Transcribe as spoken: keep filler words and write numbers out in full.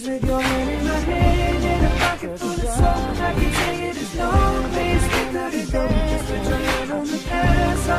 Cause with your hand in my hand and a pocket full of soul, I can tell you there's no place we could go.